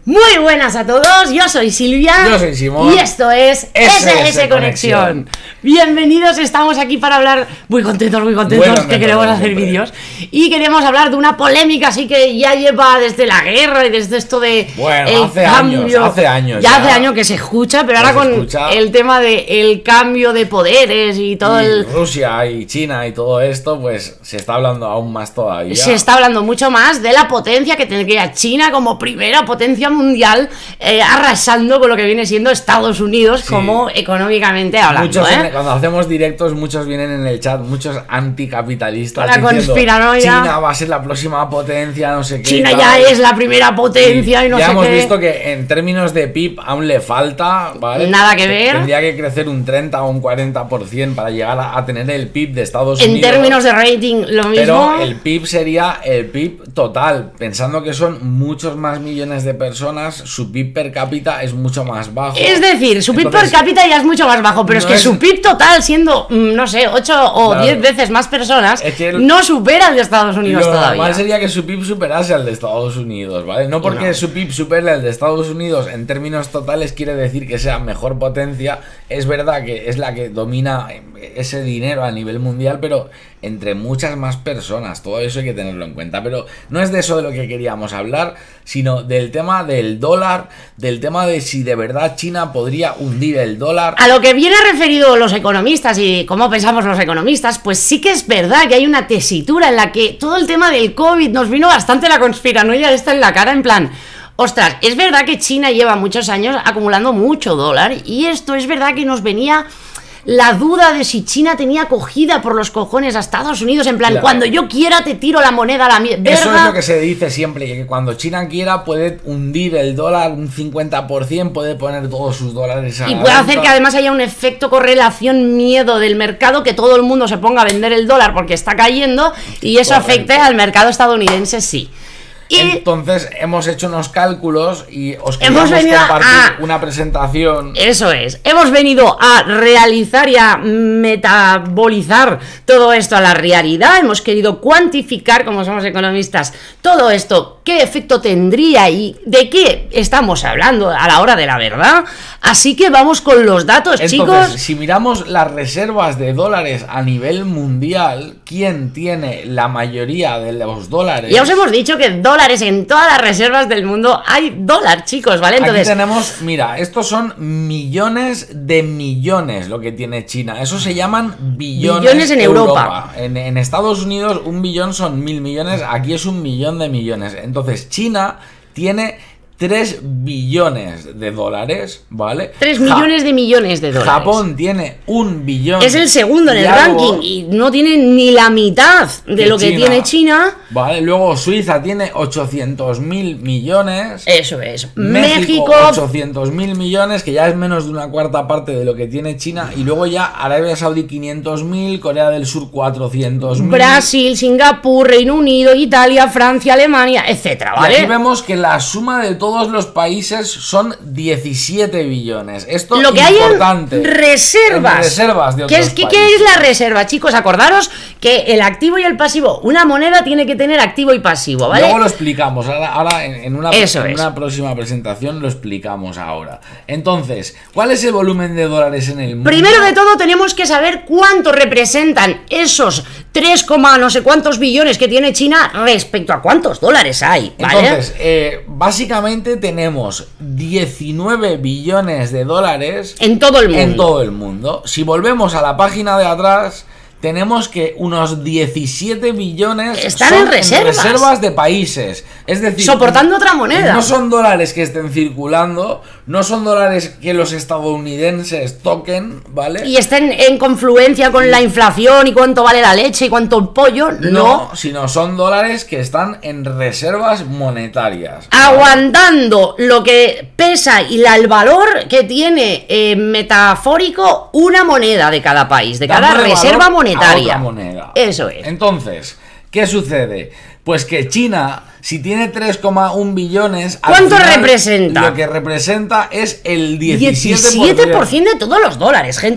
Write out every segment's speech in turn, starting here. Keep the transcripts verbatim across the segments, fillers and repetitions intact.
Muy buenas a todos, yo soy Silvia. Yo soy Simón. Y esto es S S Conexión. Bienvenidos, estamos aquí para hablar, muy contentos, muy contentos, muy contentos que queremos hacer vídeos. Y queremos hablar de una polémica así que ya lleva desde la guerra y desde esto de Bueno, el hace cambio, años, hace años. Ya, ya hace años que se escucha, pero ahora con escucha. el tema de el cambio de poderes y todo y el... Rusia y China y todo esto, pues se está hablando aún más todavía. Se está hablando mucho más de la potencia que tendría China como primera potencia mundial, eh, arrasando con lo que viene siendo Estados Unidos, sí, como económicamente hablando. Muchos, ¿eh? Cuando hacemos directos, muchos vienen en el chat, muchos anticapitalistas. La diciendo, conspiranoia. China va a ser la próxima potencia, no sé qué. China ya es la primera potencia y, y no ya sé hemos qué. visto que en términos de P I B aún le falta, ¿vale? Nada que ver. Tendría que crecer un treinta o un cuarenta por ciento para llegar a, a tener el P I B de Estados en Unidos. En términos de rating, lo mismo. Pero el P I B sería el P I B total. Pensando que son muchos más millones de personas, su P I B per cápita es mucho más bajo. Es decir, su P I B Entonces, per cápita ya es mucho más bajo, pero no es que es... su P I B total, siendo, no sé, ocho o claro, diez veces más personas, es que el... no supera el de Estados Unidos lo todavía. Lo normal sería que su P I B superase al de Estados Unidos, ¿vale? No porque no. su P I B supere al de Estados Unidos en términos totales quiere decir que sea mejor potencia. Es verdad que es la que domina ese dinero a nivel mundial, pero entre muchas más personas. Todo eso hay que tenerlo en cuenta. Pero no es de eso de lo que queríamos hablar, sino del tema del dólar, del tema de si de verdad China podría hundir el dólar. A lo que viene referido los economistas y cómo pensamos los economistas, pues sí que es verdad que hay una tesitura en la que todo el tema del COVID nos vino bastante la conspiranoia esta en la cara, en plan... Ostras, es verdad que China lleva muchos años acumulando mucho dólar y esto es verdad que nos venía la duda de si China tenía acogida por los cojones a Estados Unidos, en plan, claro, cuando yo quiera te tiro la moneda a la mierda. Eso es lo que se dice siempre, que cuando China quiera puede hundir el dólar un cincuenta por ciento, puede poner todos sus dólares a y puede hacer que además haya un efecto correlación miedo del mercado, que todo el mundo se ponga a vender el dólar porque está cayendo y eso Correcto. afecte al mercado estadounidense, sí. Y entonces hemos hecho unos cálculos y os queremos compartir a, una presentación. Eso es, hemos venido a realizar y a metabolizar todo esto a la realidad. Hemos querido cuantificar, como somos economistas, todo esto, qué efecto tendría y de qué estamos hablando a la hora de la verdad. Así que vamos con los datos, entonces, chicos. Si miramos las reservas de dólares a nivel mundial, ¿quién tiene la mayoría de los dólares? Ya os hemos dicho que dólares en todas las reservas del mundo hay dólar, chicos, ¿vale? Entonces, aquí tenemos, mira, estos son millones de millones lo que tiene China. Eso se llaman billones, billones en Europa. Europa. En, en Estados Unidos un billón son mil millones, aquí es un millón de millones. Entonces China tiene tres billones de dólares, ¿vale? tres millones de millones de dólares. Japón tiene un billón. Es el segundo en el ranking y no tiene ni la mitad de lo que tiene China. Vale, luego Suiza tiene ochocientos mil millones. Eso es. México, México ochocientos mil millones, que ya es menos de una cuarta parte de lo que tiene China. Y luego ya Arabia Saudí quinientos mil, Corea del Sur cuatrocientos mil. Brasil, Singapur, Reino Unido, Italia, Francia, Alemania, etcétera, ¿vale? Y aquí vemos que la suma de todo todos los países son diecisiete billones. Esto lo que es importante. Hay en reservas. En reservas de otros ¿Qué es, ¿qué, países. ¿Qué es la reserva, chicos? Acordaros que el activo y el pasivo, una moneda tiene que tener activo y pasivo, ¿vale? Luego lo explicamos. Ahora, ahora en, en, una, Eso en es. una próxima presentación lo explicamos ahora. Entonces, ¿cuál es el volumen de dólares en el mundo? Primero de todo tenemos que saber cuánto representan esos tres, no sé cuántos billones que tiene China respecto a cuántos dólares hay, ¿vale? Entonces, eh, básicamente tenemos diecinueve billones de dólares en todo el mundo. En todo el mundo. Si volvemos a la página de atrás, tenemos que unos diecisiete billones están son en reservas. en reservas de países. Es decir, soportando otra moneda. No son dólares que estén circulando, no son dólares que los estadounidenses toquen, ¿vale? Y estén en confluencia con la inflación y cuánto vale la leche y cuánto el pollo, no. No, sino son dólares que están en reservas monetarias. Aguantando ¿vale? Lo que pesa y la, el valor que tiene eh, metafórico una moneda de cada país, de cada Dándole reserva monetaria. A otra moneda. Eso es. Entonces, ¿qué sucede? Pues que China, si tiene tres coma uno billones... ¿Cuánto al final, representa? Lo que representa es el diecisiete por ciento. diecisiete por ciento de todos los dólares, gente, que es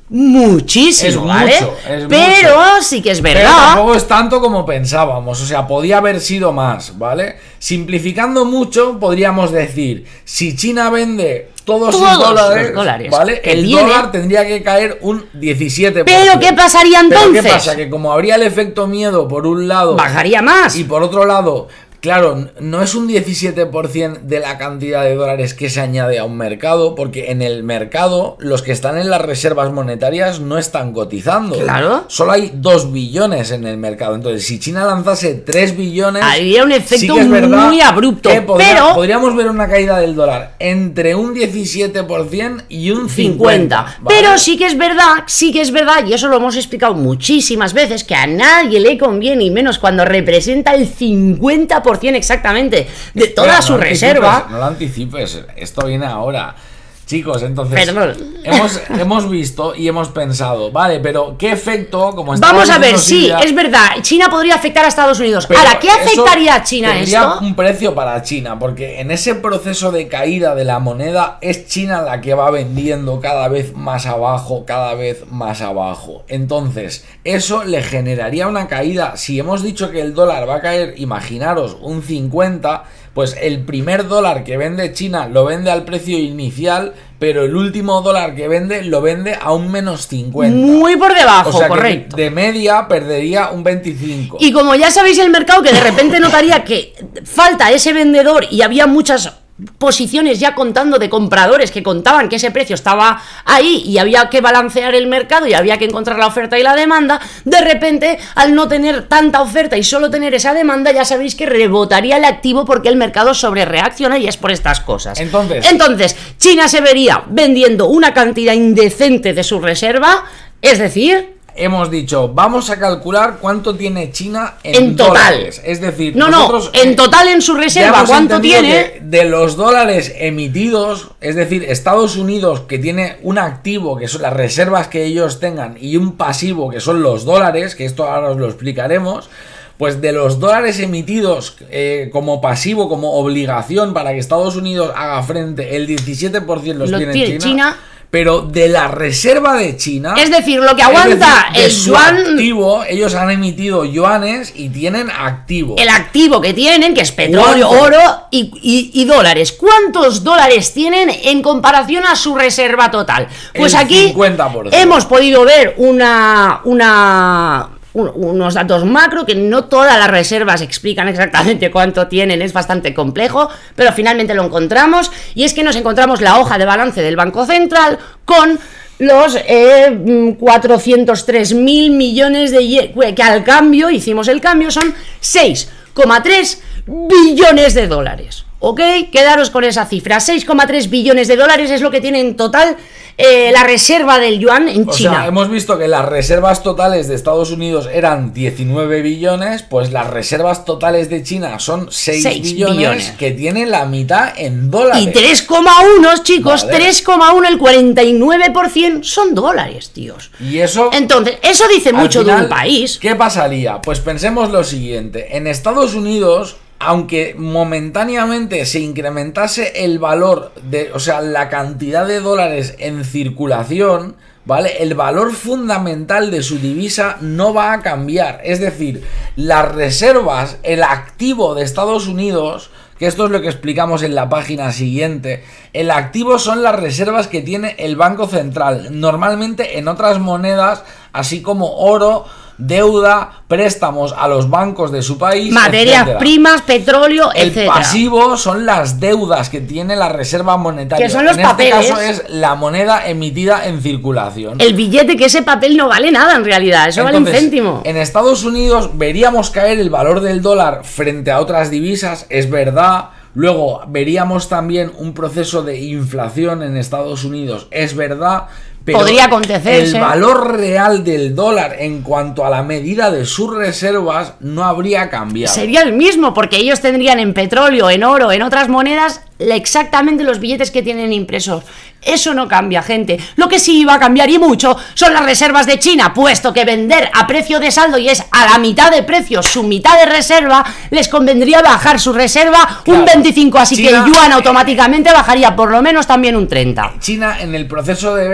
muchísimo, es ¿vale? mucho, es pero mucho. sí que es Pero verdad. tampoco es tanto como pensábamos, o sea, podía haber sido más, ¿vale? Simplificando mucho, podríamos decir, si China vende todos, Todos sus dólares, los dólares ¿vale? que El tiene. dólar tendría que caer un diecisiete por ciento. Pero ¿qué pasaría entonces? Pero ¿qué pasa? Que como habría el efecto miedo por un lado, bajaría más. y por otro lado, claro, no es un diecisiete por ciento de la cantidad de dólares que se añade a un mercado, porque en el mercado los que están en las reservas monetarias no están cotizando. Claro. Solo hay dos billones en el mercado. Entonces, si China lanzase tres billones... Habría un efecto sí que es verdad muy abrupto. que podría- pero podríamos ver una caída del dólar entre un diecisiete por ciento y un cincuenta cincuenta. por ciento. ¿vale? Pero sí que es verdad, sí que es verdad, y eso lo hemos explicado muchísimas veces, que a nadie le conviene, y menos cuando representa el cincuenta por ciento exactamente de toda Espera, su no anticipes, reserva. No lo anticipes, esto viene ahora. Chicos, entonces Perdón. hemos, hemos visto y hemos pensado, vale, pero ¿qué efecto? Como Vamos a ver, diciendo sí, Silvia, es verdad, China podría afectar a Estados Unidos. pero Ahora, ¿qué eso afectaría a China tendría esto? un precio para China, porque en ese proceso de caída de la moneda es China la que va vendiendo cada vez más abajo, cada vez más abajo. Entonces, eso le generaría una caída. Si hemos dicho que el dólar va a caer, imaginaros, un cincuenta, pues el primer dólar que vende China lo vende al precio inicial, pero el último dólar que vende lo vende a un menos cincuenta. Muy por debajo, O sea que correcto. de media perdería un veinticinco. Y como ya sabéis el mercado, que de repente notaría que falta ese vendedor y había muchas posiciones ya contando de compradores que contaban que ese precio estaba ahí y había que balancear el mercado y había que encontrar la oferta y la demanda, de repente al no tener tanta oferta y solo tener esa demanda, ya sabéis que rebotaría el activo porque el mercado sobre reacciona y es por estas cosas. Entonces, Entonces, China se vería vendiendo una cantidad indecente de su reserva, es decir, hemos dicho, vamos a calcular cuánto tiene China en, En total. dólares. Es decir, no, nosotros, no, en eh, total en su ya reserva, hemos ¿cuánto entendido tiene? que de los dólares emitidos, es decir, Estados Unidos, que tiene un activo, que son las reservas que ellos tengan, y un pasivo, que son los dólares, que esto ahora os lo explicaremos. Pues de los dólares emitidos eh, como pasivo, como obligación para que Estados Unidos haga frente, el diecisiete por ciento los Lo tiene tiene China, China. Pero de la reserva de China, Es decir, lo que es aguanta decir, de el su yuan, activo, ellos han emitido yuanes y tienen activo. el activo que tienen, que es petróleo, ¿Cuánto? oro y, y- y dólares. ¿Cuántos dólares tienen en comparación a su reserva total? Pues El aquí cincuenta por ciento. hemos podido ver una, una, un- unos datos macro que no todas las reservas explican exactamente cuánto tienen, es bastante complejo, pero finalmente lo encontramos, y es que nos encontramos la hoja de balance del Banco Central con los eh, cuatrocientos tres mil millones de ye- que al cambio, hicimos el cambio, son seis coma tres billones de dólares. ¿Ok? Quedaros con esa cifra. seis coma tres billones de dólares es lo que tiene en total eh, la reserva del yuan en O China. sea, hemos visto que las reservas totales de Estados Unidos eran diecinueve billones, pues las reservas totales de China son seis seis billones, billones. que tienen la mitad en dólares. Y tres coma uno, chicos, Vale. tres coma uno, el cuarenta y nueve por ciento son dólares, tíos. Y eso... Entonces, eso dice al mucho de final, un país. ¿Qué pasaría? Pues pensemos lo siguiente. En Estados Unidos, aunque momentáneamente se incrementase el valor de, o sea, la cantidad de dólares en circulación, ¿vale? El valor fundamental de su divisa no va a cambiar. Es decir, las reservas, el activo de Estados Unidos, que esto es lo que explicamos en la página siguiente, el activo son las reservas que tiene el Banco Central, normalmente en otras monedas, así como oro, deuda, préstamos a los bancos de su país, Materias etcétera. primas, petróleo, El etcétera. pasivo son las deudas que tiene la reserva monetaria. Que son los en papeles. este caso es la moneda emitida en circulación. El billete, que ese papel no vale nada en realidad, eso vale un Entonces, céntimo. En Estados Unidos veríamos caer el valor del dólar frente a otras divisas, es verdad. Luego veríamos también un proceso de inflación en Estados Unidos, es verdad. Pero Podría acontecerse. el valor real del dólar en cuanto a la medida de sus reservas no habría cambiado. Sería el mismo, porque ellos tendrían en petróleo, en oro, en otras monedas, exactamente los billetes que tienen impresos. Eso no cambia, gente. Lo que sí va a cambiar, y mucho, son las reservas de China, puesto que vender a precio de saldo y es a la mitad de precio su mitad de reserva, les convendría bajar su reserva Claro. un veinticinco, así China- que el yuan automáticamente bajaría por lo menos también un treinta. China en el proceso de venta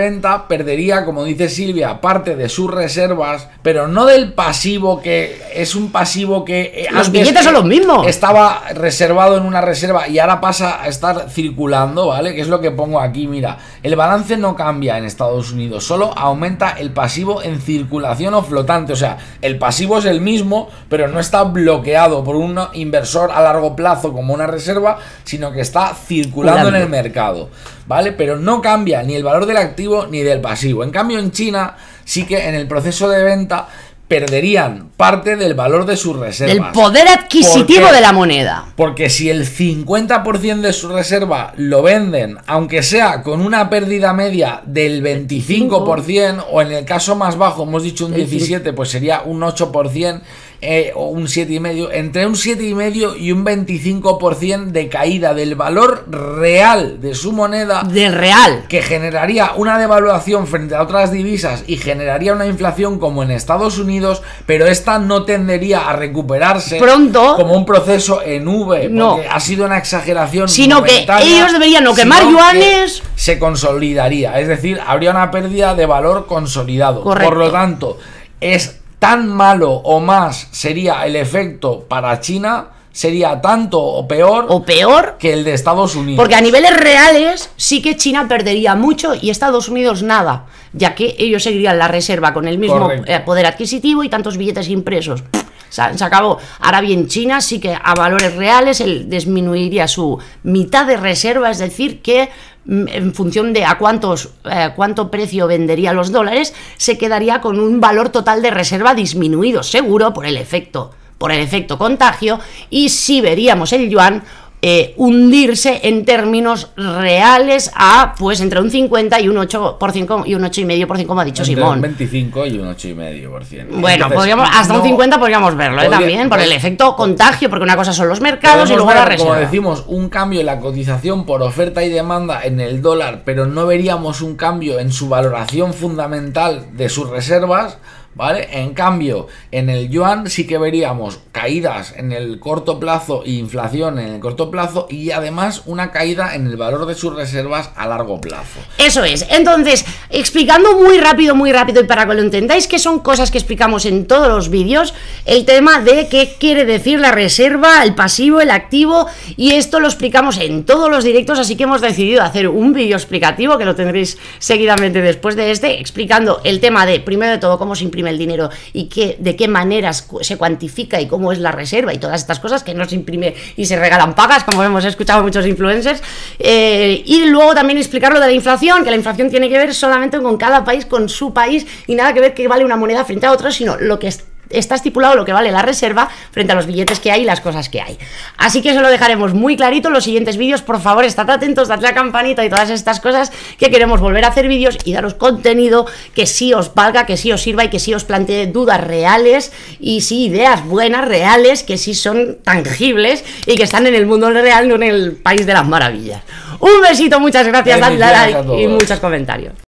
China perdería, como dice Silvia, parte de sus reservas, pero no del pasivo, que es un pasivo que los billetes son los mismos. Estaba reservado en una reserva y ahora pasa a estar circulando, ¿vale? Que es lo que pongo aquí, mira. El balance no cambia en Estados Unidos, solo aumenta el pasivo en circulación o flotante. O sea, el pasivo es el mismo, pero no está bloqueado por un inversor a largo plazo como una reserva, sino que está circulando en el mercado, ¿vale? Pero no cambia ni el valor del activo ni del pasivo. En cambio, en China sí que en el proceso de venta perderían parte del valor de sus reservas. El poder adquisitivo de la moneda. Porque si el cincuenta por ciento de su reserva lo venden, aunque sea con una pérdida media del veinticinco por ciento, o en el caso más bajo, hemos dicho un diecisiete por ciento, pues sería un ocho por ciento, eh, o un siete coma cinco por ciento, entre un siete coma cinco por ciento y un veinticinco por ciento de caída del valor real de su moneda. Del real. Que generaría una devaluación frente a otras divisas y generaría una inflación como en Estados Unidos, pero esta no tendería a recuperarse pronto como un proceso en V, no, porque ha sido una exageración, sino que ellos deberían no quemar yuanes, se consolidaría, es decir, habría una pérdida de valor consolidado. Correcto. Por lo tanto, es tan malo o más sería el efecto para China, sería tanto o peor o peor que el de Estados Unidos. Porque a niveles reales sí que China perdería mucho y Estados Unidos nada, ya que ellos seguirían la reserva con el mismo eh, poder adquisitivo y tantos billetes impresos. Se acabó. Ahora bien, China sí que a valores reales él disminuiría su mitad de reserva, es decir, que en función de a cuántos eh, cuánto precio vendería los dólares, se quedaría con un valor total de reserva disminuido, seguro por el efecto, por el efecto contagio, y sí veríamos el yuan Eh, hundirse en términos reales a pues entre un cincuenta y un ocho por ciento y un ocho coma cinco por ciento, como ha dicho entre Simón. Un veinticinco y un ocho coma cinco por ciento. Bueno, Entonces, podríamos, hasta no, un cincuenta podríamos verlo, ¿eh? También, por el efecto contagio, porque una cosa son los mercados y luego ver, la reserva. Como decimos, un cambio en la cotización por oferta y demanda en el dólar, pero no veríamos un cambio en su valoración fundamental de sus reservas, ¿vale? En cambio, en el yuan sí que veríamos caídas en el corto plazo e inflación en el corto plazo, y además una caída en el valor de sus reservas a largo plazo. Eso es. Entonces, explicando muy rápido, muy rápido, y para que lo entendáis, que son cosas que explicamos en todos los vídeos, el tema de qué quiere decir la reserva, el pasivo, el activo, y esto lo explicamos en todos los directos, así que hemos decidido hacer un vídeo explicativo, que lo tendréis seguidamente después de este, explicando el tema de, primero de todo, cómo se imprime el dinero y qué, de qué maneras se cuantifica y cómo es la reserva y todas estas cosas, que no se imprime y se regalan pagas, como hemos escuchado muchos influencers, eh, y luego también explicar lo de la inflación, que la inflación tiene que ver solamente con cada país, con su país, y nada que ver que vale una moneda frente a otra, sino lo que es está estipulado, lo que vale la reserva frente a los billetes que hay y las cosas que hay. Así que eso lo dejaremos muy clarito en los siguientes vídeos. Por favor, estad atentos, dadle a la campanita y todas estas cosas, que queremos volver a hacer vídeos y daros contenido que sí os valga, que sí os sirva y que sí os plantee dudas reales y sí ideas buenas, reales, que sí son tangibles y que están en el mundo real, no en el país de las maravillas. Un besito, muchas gracias, dadle a like y muchos comentarios.